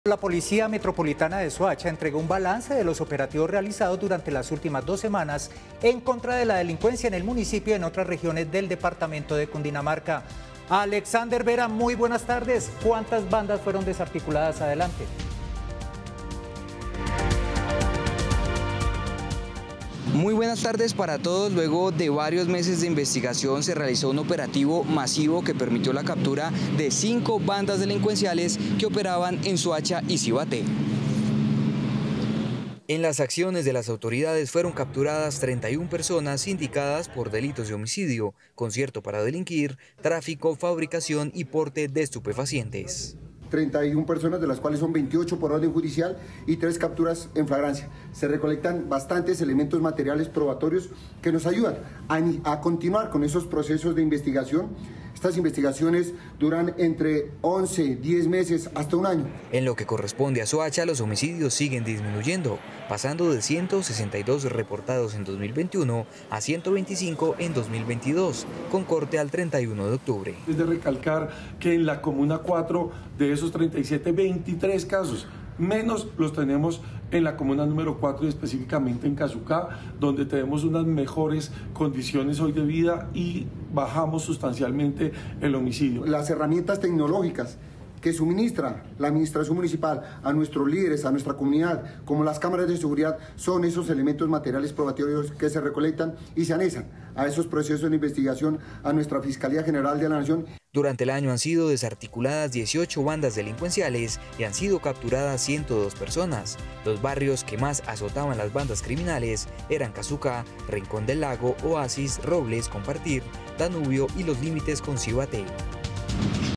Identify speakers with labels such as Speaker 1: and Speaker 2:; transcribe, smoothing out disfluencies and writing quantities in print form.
Speaker 1: La Policía Metropolitana de Soacha entregó un balance de los operativos realizados durante las últimas 2 semanas en contra de la delincuencia en el municipio y en otras regiones del departamento de Cundinamarca. Alexander Vera, muy buenas tardes. ¿Cuántas bandas fueron desarticuladas? Adelante.
Speaker 2: Muy buenas tardes para todos. Luego de varios meses de investigación se realizó un operativo masivo que permitió la captura de 5 bandas delincuenciales que operaban en Soacha y Cibaté. En las acciones de las autoridades fueron capturadas 31 personas indicadas por delitos de homicidio, concierto para delinquir, tráfico, fabricación y porte de estupefacientes.
Speaker 3: 31 personas, de las cuales son 28 por orden judicial y 3 capturas en flagrancia. Se recolectan bastantes elementos materiales probatorios que nos ayudan a continuar con esos procesos de investigación. Estas investigaciones duran entre 11, 10 meses hasta un año.
Speaker 2: En lo que corresponde a Soacha, los homicidios siguen disminuyendo, pasando de 162 reportados en 2021 a 125 en 2022, con corte al 31 de octubre.
Speaker 4: Es de recalcar que en la Comuna 4 de esos 37, 23 casos, menos los tenemos en la comuna número 4 y específicamente en Casucá, donde tenemos unas mejores condiciones hoy de vida y bajamos sustancialmente el homicidio.
Speaker 3: Las herramientas tecnológicas que suministra la administración municipal a nuestros líderes, a nuestra comunidad, como las cámaras de seguridad, son esos elementos materiales probatorios que se recolectan y se anexan a esos procesos de investigación a nuestra Fiscalía General de la Nación.
Speaker 2: Durante el año han sido desarticuladas 18 bandas delincuenciales y han sido capturadas 102 personas. Los barrios que más azotaban las bandas criminales eran Casucá, Rincón del Lago, Oasis, Robles, Compartir, Danubio y los límites con Cibaté.